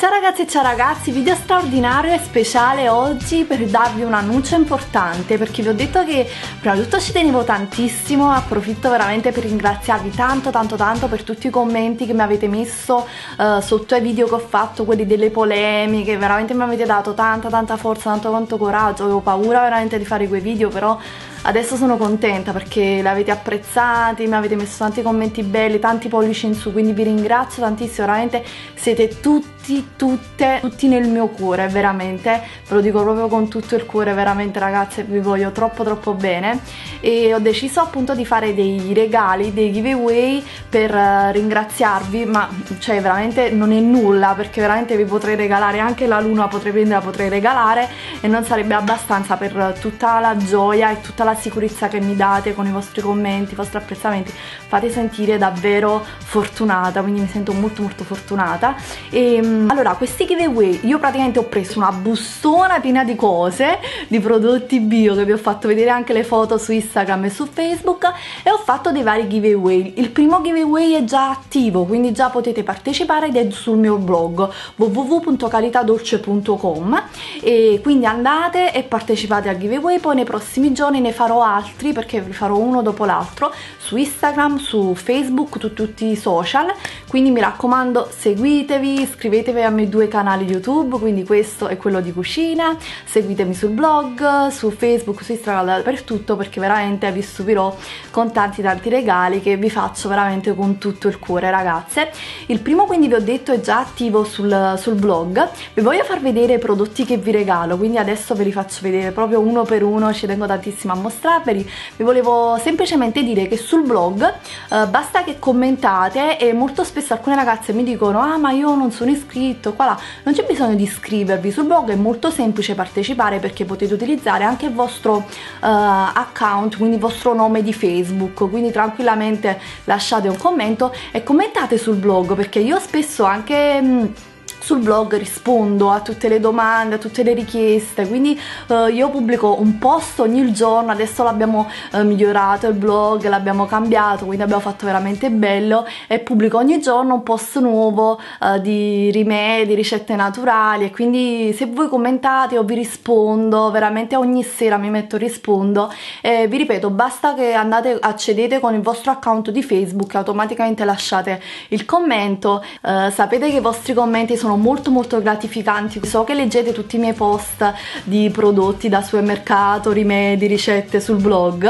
Ciao ragazzi e ciao ragazzi, video straordinario e speciale oggi per darvi un annuncio importante, perché vi ho detto che prima di tutto ci tenevo tantissimo. Approfitto veramente per ringraziarvi tanto per tutti i commenti che mi avete messo sotto ai video che ho fatto, quelli delle polemiche. Veramente mi avete dato tanta forza, tanto coraggio. Avevo paura veramente di fare quei video, però adesso sono contenta perché l'avete apprezzati, mi avete messo tanti commenti belli, tanti pollici in su, quindi vi ringrazio tantissimo, veramente siete tutti nel mio cuore, veramente, ve lo dico proprio con tutto il cuore, veramente ragazze, vi voglio troppo bene. E ho deciso appunto di fare dei regali, dei giveaway per ringraziarvi, ma cioè veramente non è nulla, perché veramente vi potrei regalare anche la luna, potrei prendere, la potrei regalare e non sarebbe abbastanza per tutta la gioia e tutta la sicurezza che mi date con i vostri commenti, i vostri apprezzamenti. Fate sentire davvero fortunata, quindi mi sento molto fortunata. E allora, questi giveaway, io praticamente ho preso una bustona piena di cose, di prodotti bio, che vi ho fatto vedere anche le foto su Instagram e su Facebook, e ho fatto dei vari giveaway. Il primo giveaway è già attivo, quindi già potete partecipare ed è sul mio blog www.caritadolce.com, e quindi andate e partecipate al giveaway. Poi nei prossimi giorni ne farò altri, perché vi farò uno dopo l'altro su Instagram, su Facebook, tutti i social, quindi mi raccomando seguitevi, iscrivetevi ai miei due canali YouTube, quindi questo è quello di cucina, seguitemi sul blog, su Facebook, su Instagram, dappertutto, perché veramente vi stupirò con tanti regali che vi faccio veramente con tutto il cuore, ragazze. Il primo, quindi vi ho detto, è già attivo sul blog. Vi voglio far vedere i prodotti che vi regalo, quindi adesso ve li faccio vedere proprio uno per uno, ci tengo tantissimo a mostrarveli. Vi volevo semplicemente dire che sul blog basta che commentate, e molto spesso alcune ragazze mi dicono: ah, ma io non sono iscritto, qua là. Non c'è bisogno di iscrivervi, sul blog è molto semplice partecipare, perché potete utilizzare anche il vostro account, quindi il vostro nome di Facebook, quindi tranquillamente lasciate un commento e commentate sul blog, perché io spesso anche sul blog rispondo a tutte le domande, a tutte le richieste, quindi io pubblico un post ogni giorno. Adesso l'abbiamo migliorato il blog, l'abbiamo cambiato, quindi abbiamo fatto veramente bello, e pubblico ogni giorno un post nuovo di rimedi, ricette naturali, e quindi se voi commentate io vi rispondo, veramente ogni sera mi metto e rispondo. Vi ripeto, basta che accedete con il vostro account di Facebook e automaticamente lasciate il commento. Sapete che i vostri commenti sono molto gratificanti. So che leggete tutti i miei post di prodotti da supermercato, rimedi, ricette sul blog,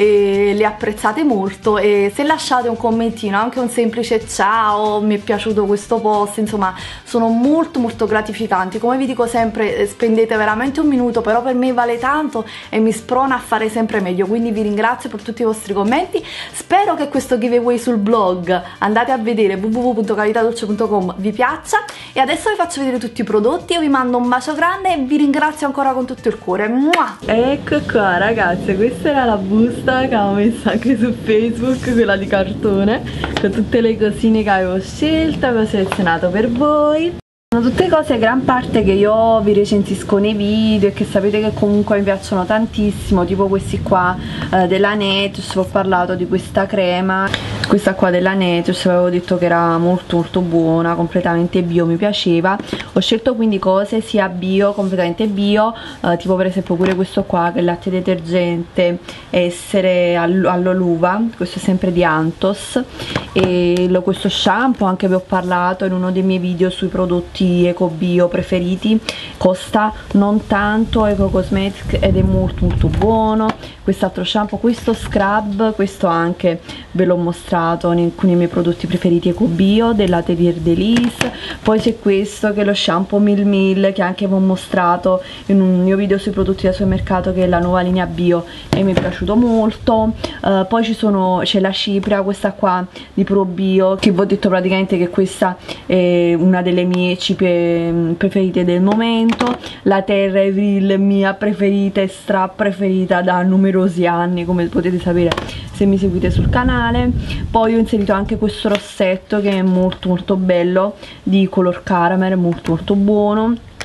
e li apprezzate molto, e se lasciate un commentino, anche un semplice ciao, mi è piaciuto questo post, insomma sono molto gratificanti. Come vi dico sempre, spendete veramente un minuto, però per me vale tanto e mi sprona a fare sempre meglio, quindi vi ringrazio per tutti i vostri commenti. Spero che questo giveaway sul blog, andate a vedere www.caritadolce.com, vi piaccia. E adesso vi faccio vedere tutti i prodotti, io vi mando un bacio grande e vi ringrazio ancora con tutto il cuore. Mua! Ecco qua ragazze, questa era la busta che avevo messo anche su Facebook, quella di cartone, con tutte le cosine che avevo scelto, avevo selezionato per voi. Sono tutte cose, gran parte, che io vi recensisco nei video e che sapete che comunque mi piacciono tantissimo, tipo questi qua della Nature's. Vi ho parlato di questa crema, questa qua della Nature's, avevo detto che era molto buona, completamente bio, mi piaceva. Ho scelto quindi cose sia bio, completamente bio, tipo per esempio pure questo qua, che è il latte detergente essere all'oliva, questo è sempre di Anthos, e questo shampoo anche vi ho parlato in uno dei miei video sui prodotti eco bio preferiti, costa non tanto, Eco Cosmetics, ed è molto buono. Quest'altro shampoo, questo scrub, questo anche ve l'ho mostrato in alcuni miei prodotti preferiti eco bio dell'Atelier Delice. Poi c'è questo che è lo shampoo Mil Mil, che anche vi ho mostrato in un mio video sui prodotti da supermercato, che è la nuova linea bio e mi è piaciuto molto. Poi c'è la cipria, questa qua di Pro Bio, che vi ho detto praticamente che questa è una delle mie ciprie preferite del momento. La Terra Avril, mia preferita e stra preferita da numerosi anni, come potete sapere se mi seguite sul canale. Poi ho inserito anche questo rossetto che è molto bello, di color caramel, molto buono.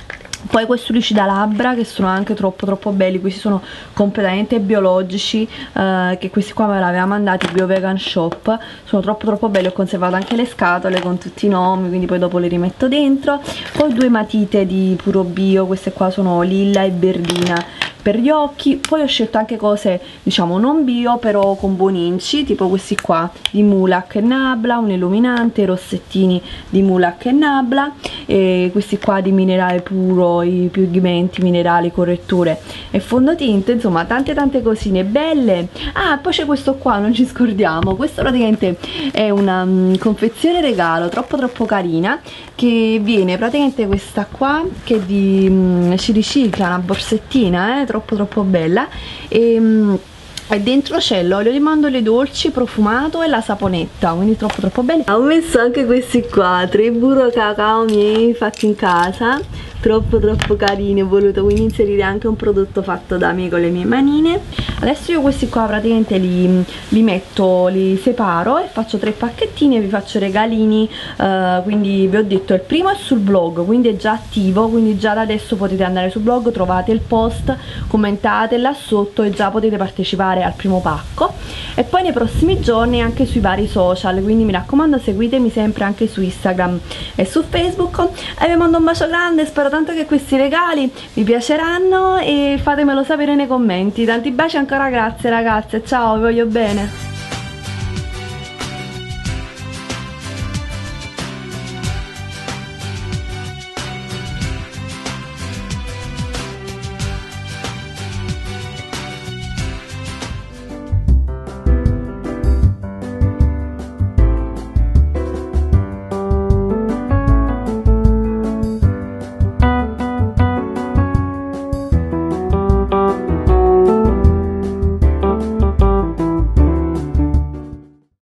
Poi questi lucida labbra che sono anche troppo belli, questi sono completamente biologici, che questi qua me li aveva mandati Bio Vegan Shop, sono troppo belli, ho conservato anche le scatole con tutti i nomi, quindi poi dopo le rimetto dentro. Poi 2 matite di Puro Bio, queste qua sono lilla e verdina per gli occhi. Poi ho scelto anche cose diciamo non bio però con buoni inci, tipo questi qua di Mulac e Nabla, un illuminante, i rossettini di Mulac e Nabla, e questi qua di Minerale Puro, i pigmenti, minerali, corretture e fondotinte, insomma tante cosine belle. Ah, poi c'è questo qua, non ci scordiamo, questo praticamente è una confezione regalo troppo carina, che viene praticamente questa qua che è di si ricicla, una borsettina troppo bella, e dentro c'è l'olio di mandorle dolci profumato e la saponetta, quindi troppo bene. Ho messo anche questi qua, 3 burro cacao miei fatti in casa, troppo carini, ho voluto quindi inserire anche un prodotto fatto da me con le mie manine. Adesso io questi qua praticamente li metto, li separo e faccio 3 pacchettini e vi faccio regalini, quindi vi ho detto il primo è sul blog, quindi è già attivo, quindi già da adesso potete andare sul blog, trovate il post, commentate là sotto e già potete partecipare al primo pacco. E poi nei prossimi giorni anche sui vari social, quindi mi raccomando seguitemi sempre anche su Instagram e su Facebook, e vi mando un bacio grande, spero tanto che questi regali vi piaceranno e fatemelo sapere nei commenti. Tanti baci ancora, grazie ragazze, ciao, vi voglio bene.